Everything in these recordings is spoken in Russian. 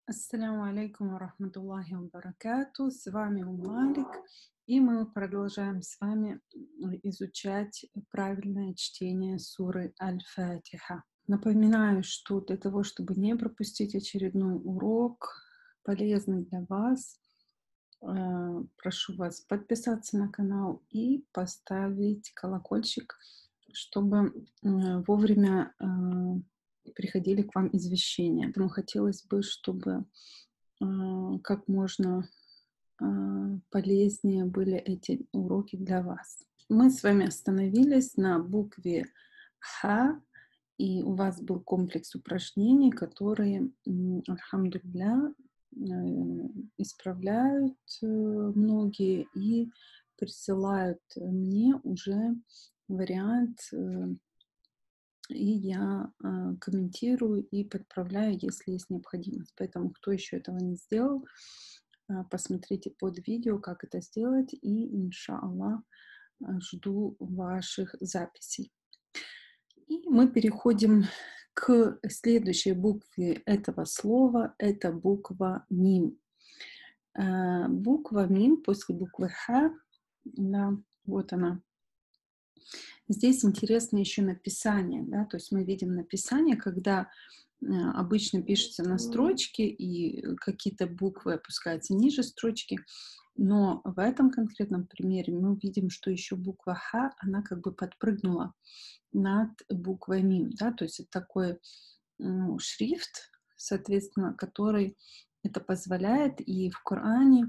Ассаляму алейкум ва рахматуллахи ва баракату. С вами Умалик, и мы продолжаем с вами изучать правильное чтение суры Аль-Фатиха. Напоминаю, что для того, чтобы не пропустить очередной урок, полезный для вас, прошу вас подписаться на канал и поставить колокольчик, чтобы вовремя приходили к вам извещения. Поэтому хотелось бы, чтобы как можно полезнее были эти уроки для вас. Мы с вами остановились на букве Х, и у вас был комплекс упражнений, которые, альхамдулилля, исправляют многие и присылают мне уже вариант, и я комментирую и подправляю, если есть необходимость. Поэтому, кто еще этого не сделал, посмотрите под видео, как это сделать, и, иншаллах, жду ваших записей. И мы переходим к следующей букве этого слова. Это буква Мим. Буква Мим после буквы Х, да, вот она. Здесь интересно еще написание, да, то есть мы видим написание, когда обычно пишется на строчке, и какие-то буквы опускаются ниже строчки, но в этом конкретном примере мы видим, что еще буква Х, она как бы подпрыгнула над буквой Мим, да, то есть это такой шрифт, соответственно, который это позволяет, и в Коране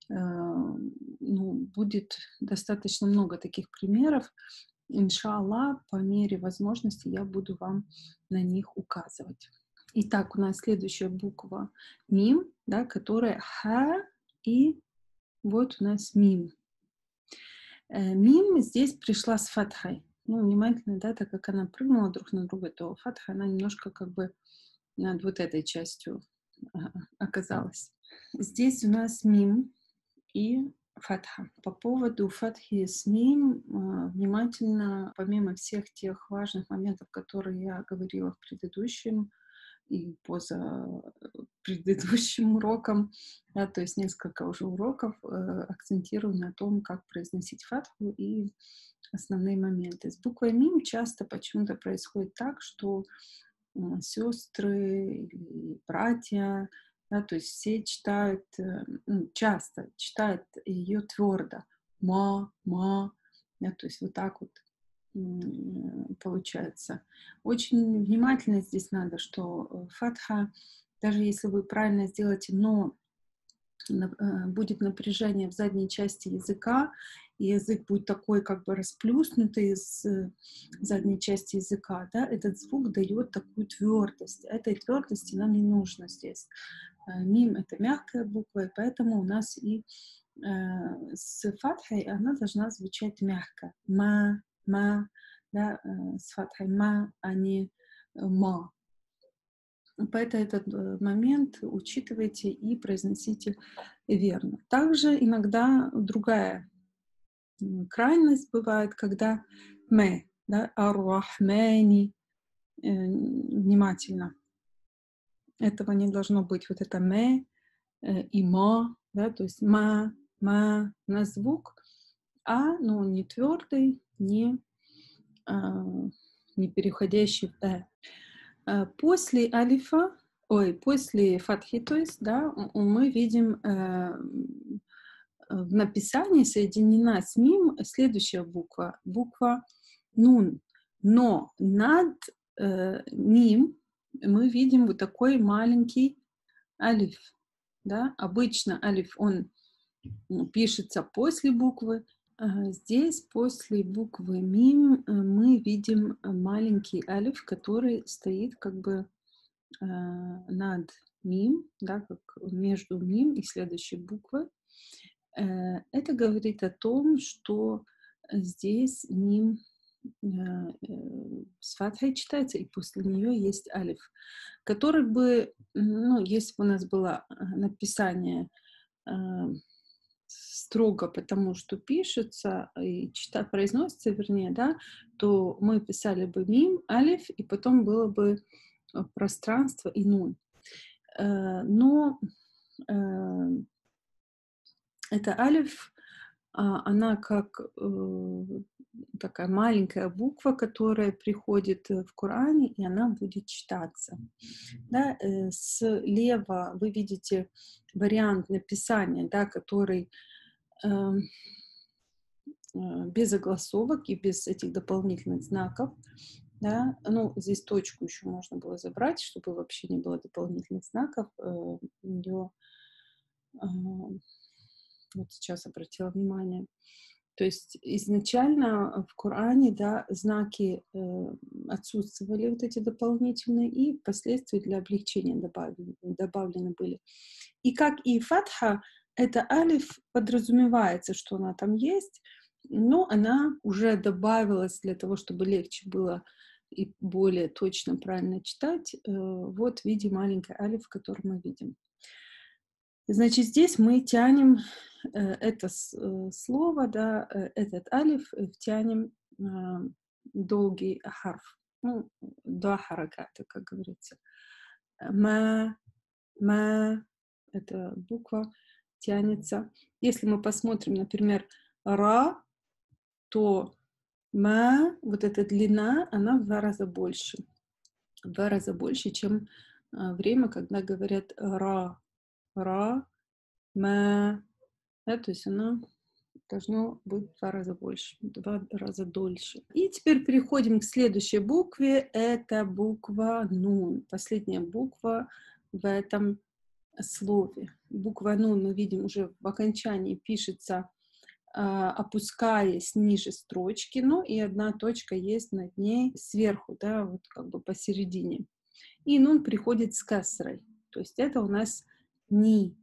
будет достаточно много таких примеров. Иншаллах, по мере возможности я буду вам на них указывать. Итак, у нас следующая буква Мим, да, которая Ха, и вот у нас Мим. Мим здесь пришла с фатхой. Внимательно, да, так как она прыгнула друг на друга, то фатха, она немножко как бы над вот этой частью оказалась. Здесь у нас Мим и фатха. По поводу фатхи с мим внимательно, помимо всех тех важных моментов, которые я говорила в предыдущем и предыдущим уроком, да, то есть несколько уже уроков, акцентирую на том, как произносить фатху и основные моменты. С буквой мим часто почему-то происходит так, что сестры или братья, да, то есть все читают, часто читают ее твердо. Ма, да, то есть вот так вот получается. Очень внимательно здесь надо, что фатха, даже если вы правильно сделаете, но будет напряжение в задней части языка, и язык будет такой как бы расплюснутый с задней части языка, да, этот звук дает такую твердость. Этой твердости нам не нужно здесь. Мим — это мягкая буква, и поэтому у нас и с фатхой она должна звучать мягко. Ма, да, с фатхой ма, а не ма. Поэтому этот момент учитывайте и произносите верно. Также иногда другая крайность бывает, когда мэ, да, ар-рахмани, внимательно. Этого не должно быть. Вот это мэ и ма, да, то есть на звук, но не твердый, не переходящий в После алифа, после фатхи, то есть, да, мы видим в написании соединена с мим следующая буква нун. Но над мим мы видим вот такой маленький алиф. Да? Обычно алиф, он пишется после буквы. Здесь после буквы мим мы видим маленький алиф, который стоит как бы над мим, да, как между мим и следующей буквой. Это говорит о том, что здесь мим с фатхой читается, и после нее есть алиф, который бы, если бы у нас было написание строго потому, что пишется и произносится, вернее, да, то мы писали бы мим, алиф, и потом было бы пространство и нун. Но эта алиф, она как такая маленькая буква, которая приходит в Коране, и она будет читаться. Да, слева вы видите вариант написания, да, который без огласовок и без этих дополнительных знаков. Да. Ну, здесь точку еще можно было забрать, чтобы вообще не было дополнительных знаков. Ее вот сейчас обратила внимание. То есть изначально в Коране, да, знаки отсутствовали, вот эти дополнительные, и впоследствии для облегчения добавлены были. И как и фатха, это алиф подразумевается, что она там есть, но она уже добавилась для того, чтобы легче было и более точно, правильно читать, вот в виде маленькой алиф, который мы видим. Значит, здесь мы тянем это слово, да, этот алиф, тянем долгий харф, ну, два хараката, как говорится. Ма, эта буква тянется. Если мы посмотрим, например, ра, то ма, вот эта длина, она в 2 раза больше. В 2 раза больше, чем время, когда говорят ра, ма. Да, то есть оно должно быть в 2 раза больше, в 2 раза дольше. И теперь переходим к следующей букве. Это буква нун. Последняя буква в этом слове. Буква нун мы видим уже в окончании пишется, опускаясь ниже строчки, ну и одна точка есть над ней сверху, да, вот как бы посередине. И нун приходит с касрой. То есть это у нас ни.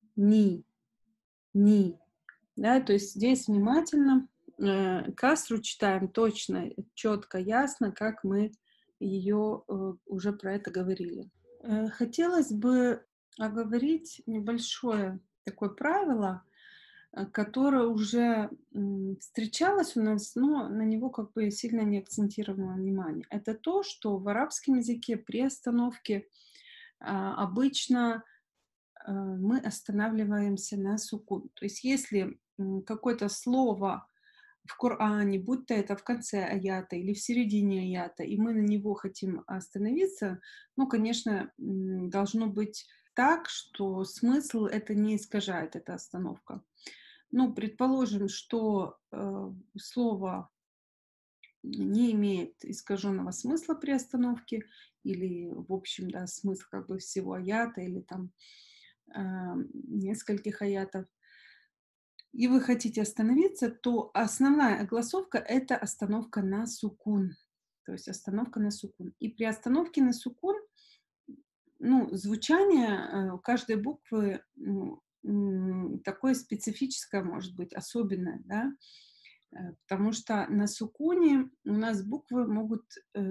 Да, то есть здесь внимательно касру читаем точно, четко, ясно, как мы ее уже про это говорили. Хотелось бы оговорить небольшое такое правило, которое уже встречалось у нас, но на него как бы сильно не акцентировано внимание. Это то, что в арабском языке при остановке обычно мы останавливаемся на сукун. То есть если какое-то слово в Коране, будь то это в конце аята или в середине аята, и мы на него хотим остановиться, ну, конечно, должно быть так, что смысл это не искажает, эта остановка. Ну, предположим, что слово не имеет искаженного смысла при остановке, или, в общем, да, смысл как бы всего аята, или там нескольких аятов, и вы хотите остановиться, то основная огласовка — это остановка на сукун. То есть остановка на сукун. И при остановке на сукун, ну, звучание каждой буквы такое специфическое, может быть, особенное, да, потому что на сукуне у нас буквы могут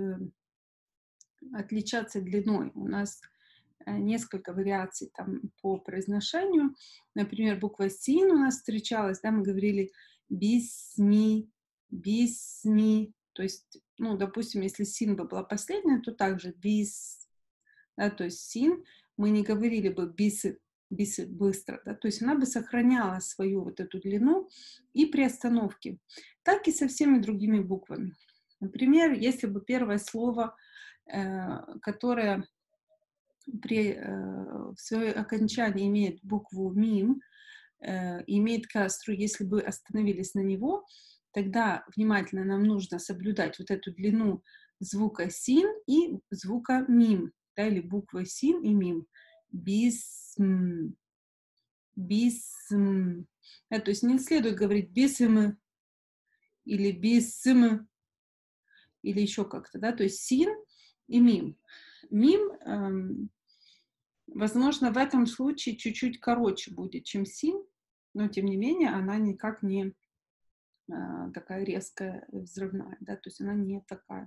отличаться длиной. У нас несколько вариаций там по произношению. Например, буква син у нас встречалась, да, мы говорили бисми, бисми. То есть, ну, допустим, если син бы была последняя, то также бис, да, то есть син, мы не говорили бы бисы, бисы быстро, да, то есть она бы сохраняла свою вот эту длину и при остановке, так и со всеми другими буквами. Например, если бы первое слово, которое в своем окончании имеет букву мим, имеет касру, если бы остановились на него, тогда внимательно нам нужно соблюдать вот эту длину звука син и звука мим, да, или буквы син и мим. Бисм, бисм. Да, то есть не следует говорить бисм или бисм или еще как-то, да, то есть син и мим. Мим, возможно, в этом случае чуть-чуть короче будет, чем син, но, тем не менее, она никак не такая резкая, взрывная, да, то есть она не такая.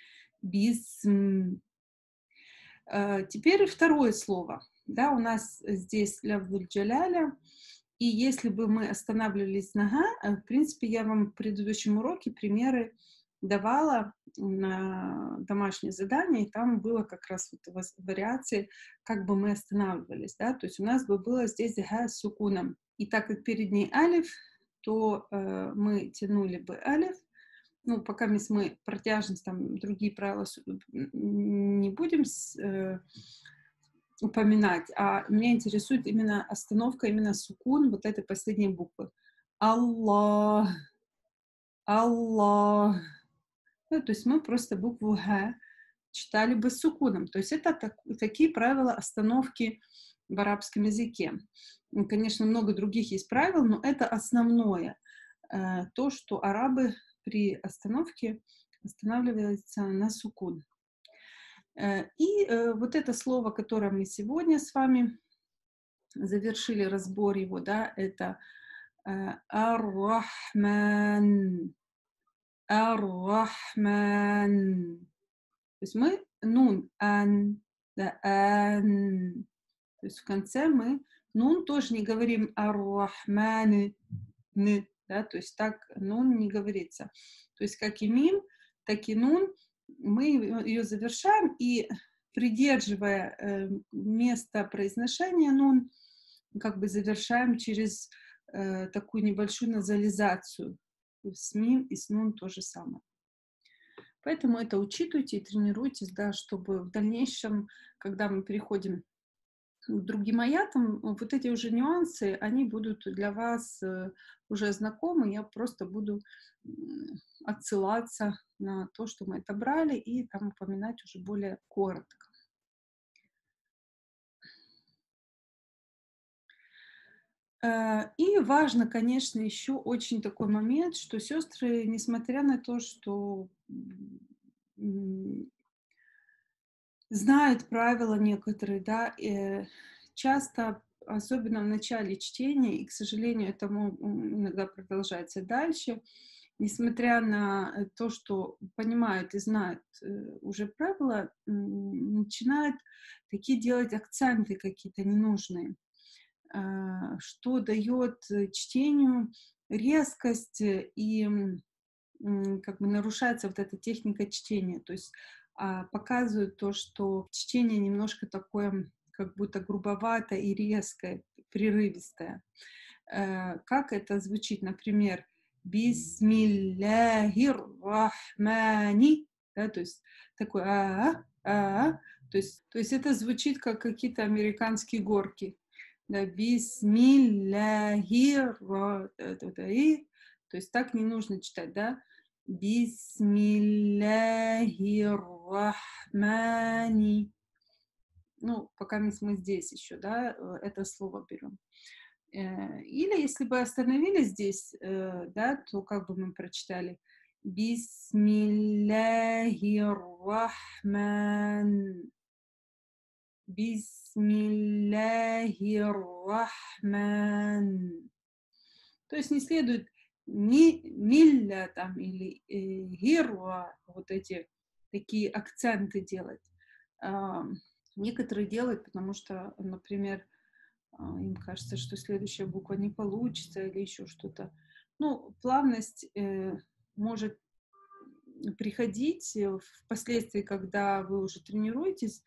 Теперь второе слово. Да, у нас здесь лявдуль джаляля, и если бы мы останавливались на га, в принципе, я вам в предыдущем уроке примеры давала на домашнее задание, и там было как раз вот вариации, как бы мы останавливались, да, то есть у нас бы было здесь га с сукуном, и так как перед ней алиф, то мы тянули бы алиф, ну, пока мы протяжность, там, другие правила не будем упоминать, а меня интересует именно остановка, именно сукун вот этой последней буквы. Аллах, Аллах. Ну, то есть мы просто букву Г читали бы с сукуном. То есть это такие правила остановки в арабском языке. Конечно, много других есть правил, но это основное. То, что арабы при остановке останавливаются на сукун. И вот это слово, которое мы сегодня с вами завершили разбор его, да, это ар-рахман. Ар-рахман. То есть мы нун, ан, да, ан. То есть в конце мы нун тоже не говорим ар-рахманы, ны, да, то есть так нун не говорится. То есть как и мим, так и нун, мы ее завершаем и, придерживая место произношения нун, как бы завершаем через такую небольшую назализацию. С мим и с нун то же самое. Поэтому это учитывайте и тренируйтесь, да, чтобы в дальнейшем, когда мы переходим к другим аятам, вот эти уже нюансы, они будут для вас уже знакомы. Я просто буду отсылаться на то, что мы это брали, и там упоминать уже более коротко. И важно, конечно, еще очень такой момент, что сестры, несмотря на то, что знают правила некоторые, да, часто, особенно в начале чтения, и, к сожалению, это иногда продолжается дальше, несмотря на то, что понимают и знают уже правила, начинают такие делать акценты какие-то ненужные, что дает чтению резкость и как бы нарушается вот эта техника чтения, то есть показывают то, что чтение немножко такое, как будто грубоватое и резкое, прерывистое. Как это звучит, например, Бисмиллахир рахмани, да, то есть такой то есть это звучит как какие-то американские горки. Да, Бисмиллахир, то есть так не нужно читать, да. Бисмиллахир-рахмани. Ну, пока мы здесь еще, да, это слово берем. Или если бы остановились здесь, да, то как бы мы прочитали? Бисмиллахир-рахман. Бисмиллахир-рахман. То есть не следует ни милля там или гирва, вот эти такие акценты делать. Некоторые делают, потому что, например, им кажется, что следующая буква не получится или еще что-то. Ну, плавность может приходить впоследствии, когда вы уже тренируетесь.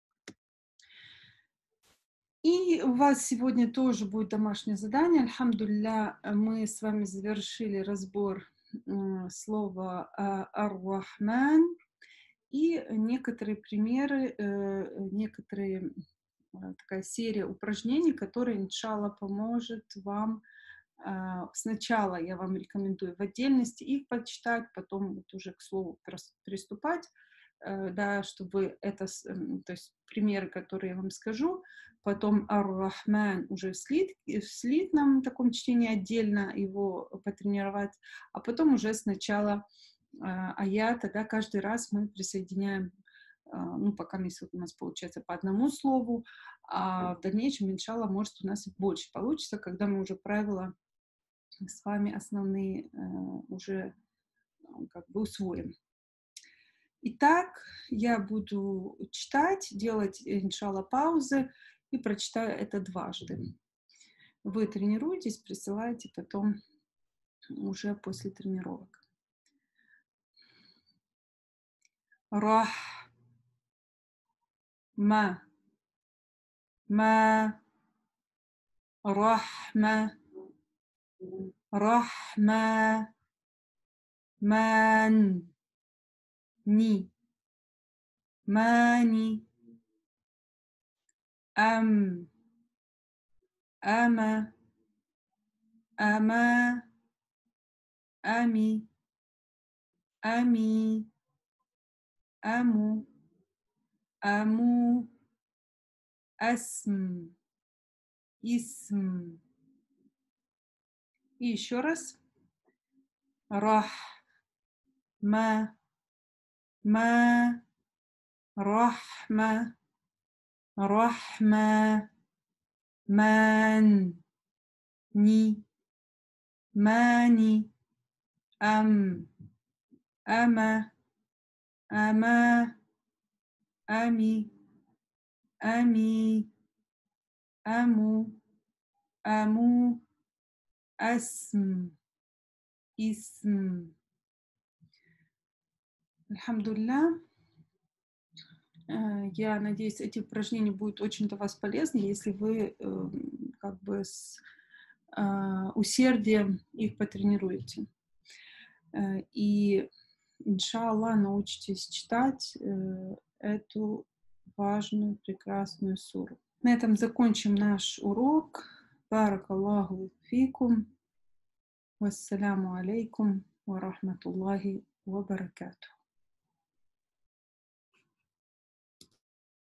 И у вас сегодня тоже будет домашнее задание. Альхамдулилля, мы с вами завершили разбор слова ар-рахман и некоторые примеры, некоторые такая серия упражнений, которая, иншалла, поможет вам. Сначала я вам рекомендую в отдельности их почитать, потом вот уже к слову приступать, да, чтобы это, то есть примеры, которые я вам скажу, потом ар-рахман уже в слитном таком чтении отдельно его потренировать, а потом уже сначала аята, да, каждый раз мы присоединяем, ну, пока у нас получается по одному слову, а в дальнейшем, иншалла, может, у нас и больше получится, когда мы уже правила с вами основные уже как бы усвоим. Итак, я буду читать, делать, иншалла, паузы и прочитаю это дважды. Вы тренируетесь, присылайте потом уже после тренировок. رح ما ما رحمة رحمة من ني ماني أم أما أما أمي أمي أمو أمو اسم اسم. И еще раз. رح ما رحمة رحمة من ني ماني أم أما أما أمي أمي أمو أمو اسم اسم. Альхамдулилля. Я надеюсь, эти упражнения будут очень для вас полезны, если вы как бы с усердием их потренируете. И, иншаллах, научитесь читать эту важную, прекрасную суру. На этом закончим наш урок. Баракаллаху фикум. Вассаляму алейкум ва рахматуллахи ва баракатух.